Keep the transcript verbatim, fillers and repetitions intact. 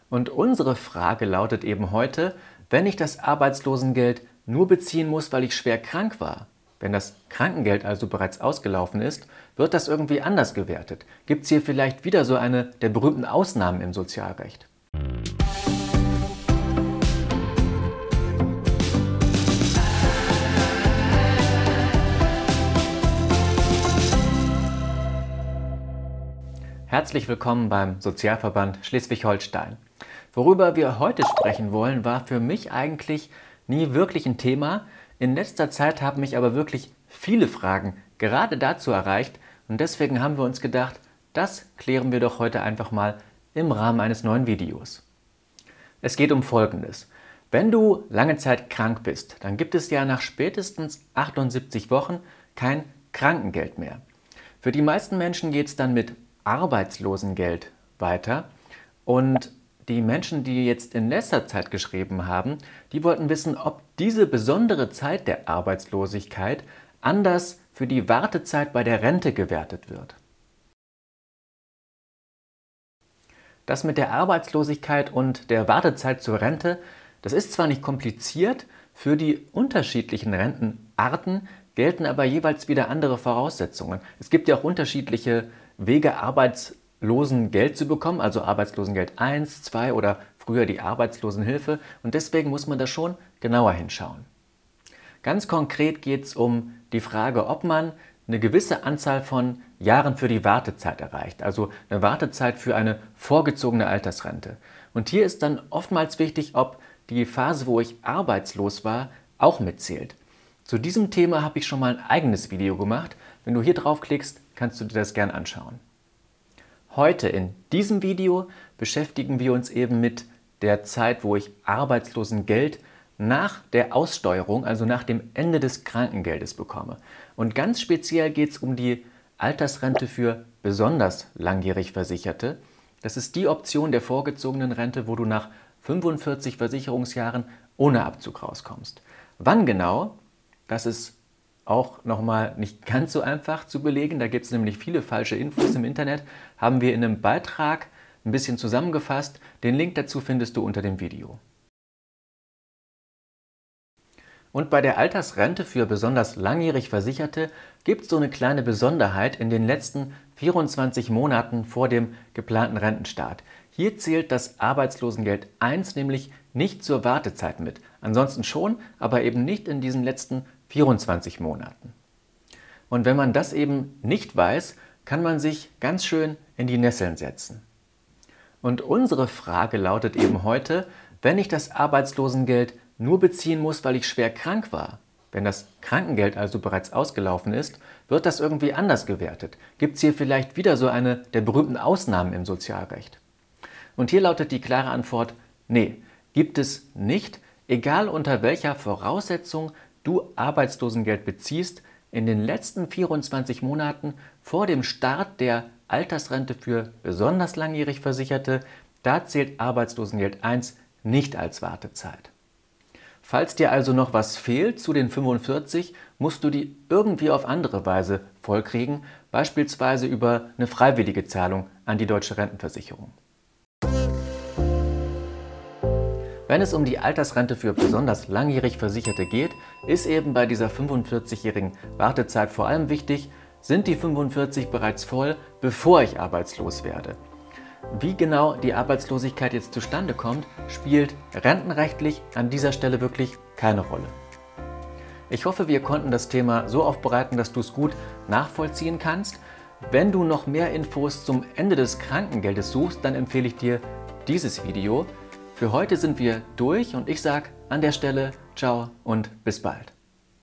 Und unsere Frage lautet eben heute, wenn ich das Arbeitslosengeld nur beziehen muss, weil ich schwer krank war, wenn das Krankengeld also bereits ausgelaufen ist, wird das irgendwie anders gewertet? Gibt es hier vielleicht wieder so eine der berühmten Ausnahmen im Sozialrecht? Herzlich willkommen beim Sozialverband Schleswig-Holstein. Worüber wir heute sprechen wollen, war für mich eigentlich nie wirklich ein Thema. In letzter Zeit haben mich aber wirklich viele Fragen gerade dazu erreicht und deswegen haben wir uns gedacht, das klären wir doch heute einfach mal im Rahmen eines neuen Videos. Es geht um Folgendes. Wenn du lange Zeit krank bist, dann gibt es ja nach spätestens achtundsiebzig Wochen kein Krankengeld mehr. Für die meisten Menschen geht es dann mit Arbeitslosengeld weiter und die Menschen, die jetzt in letzter Zeit geschrieben haben, die wollten wissen, ob diese besondere Zeit der Arbeitslosigkeit anders für die Wartezeit bei der Rente gewertet wird. Das mit der Arbeitslosigkeit und der Wartezeit zur Rente, das ist zwar nicht kompliziert, für die unterschiedlichen Rentenarten gelten aber jeweils wieder andere Voraussetzungen. Es gibt ja auch unterschiedliche Wege, Arbeitslosengeld zu bekommen, also Arbeitslosengeld eins, zwei oder früher die Arbeitslosenhilfe. Und deswegen muss man da schon genauer hinschauen. Ganz konkret geht es um die Frage, ob man eine gewisse Anzahl von Jahren für die Wartezeit erreicht, also eine Wartezeit für eine vorgezogene Altersrente. Und hier ist dann oftmals wichtig, ob die Phase, wo ich arbeitslos war, auch mitzählt. Zu diesem Thema habe ich schon mal ein eigenes Video gemacht. Wenn du hier draufklickst, kannst du dir das gern anschauen. Heute in diesem Video beschäftigen wir uns eben mit der Zeit, wo ich Arbeitslosengeld nach der Aussteuerung, also nach dem Ende des Krankengeldes bekomme. Und ganz speziell geht es um die Altersrente für besonders langjährig Versicherte. Das ist die Option der vorgezogenen Rente, wo du nach fünfundvierzig Versicherungsjahren ohne Abzug rauskommst. Wann genau? Das ist auch nochmal nicht ganz so einfach zu belegen. Da gibt es nämlich viele falsche Infos im Internet. Haben wir in einem Beitrag ein bisschen zusammengefasst. Den Link dazu findest du unter dem Video. Und bei der Altersrente für besonders langjährig Versicherte gibt es so eine kleine Besonderheit in den letzten vierundzwanzig Monaten vor dem geplanten Rentenstart. Hier zählt das Arbeitslosengeld eins nämlich nicht zur Wartezeit mit. Ansonsten schon, aber eben nicht in diesen letzten vierundzwanzig Monaten. Und wenn man das eben nicht weiß, kann man sich ganz schön in die Nesseln setzen. Und unsere Frage lautet eben heute, wenn ich das Arbeitslosengeld nur beziehen muss, weil ich schwer krank war, wenn das Krankengeld also bereits ausgelaufen ist, wird das irgendwie anders gewertet? Gibt es hier vielleicht wieder so eine der berühmten Ausnahmen im Sozialrecht? Und hier lautet die klare Antwort, nee, gibt es nicht, egal unter welcher Voraussetzung du Arbeitslosengeld beziehst, in den letzten vierundzwanzig Monaten vor dem Start der Altersrente für besonders langjährig Versicherte, da zählt Arbeitslosengeld eins nicht als Wartezeit. Falls dir also noch was fehlt zu den fünfundvierzig, musst du die irgendwie auf andere Weise vollkriegen, beispielsweise über eine freiwillige Zahlung an die Deutsche Rentenversicherung. Wenn es um die Altersrente für besonders langjährig Versicherte geht, ist eben bei dieser fünfundvierzigjährigen Wartezeit vor allem wichtig, sind die fünfundvierzig bereits voll, bevor ich arbeitslos werde. Wie genau die Arbeitslosigkeit jetzt zustande kommt, spielt rentenrechtlich an dieser Stelle wirklich keine Rolle. Ich hoffe, wir konnten das Thema so aufbereiten, dass du es gut nachvollziehen kannst. Wenn du noch mehr Infos zum Ende des Krankengeldes suchst, dann empfehle ich dir dieses Video. Für heute sind wir durch und ich sage an der Stelle ciao und bis bald.